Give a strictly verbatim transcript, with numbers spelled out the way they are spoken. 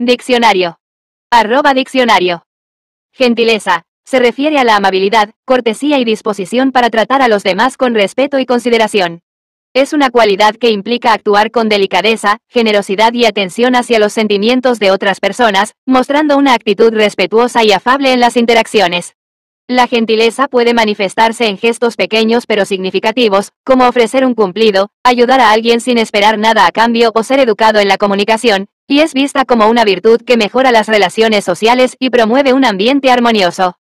Diccionario. Arroba diccionario. Gentileza. Se refiere a la amabilidad, cortesía y disposición para tratar a los demás con respeto y consideración. Es una cualidad que implica actuar con delicadeza, generosidad y atención hacia los sentimientos de otras personas, mostrando una actitud respetuosa y afable en las interacciones. La gentileza puede manifestarse en gestos pequeños pero significativos, como ofrecer un cumplido, ayudar a alguien sin esperar nada a cambio o ser educado en la comunicación, y es vista como una virtud que mejora las relaciones sociales y promueve un ambiente armonioso.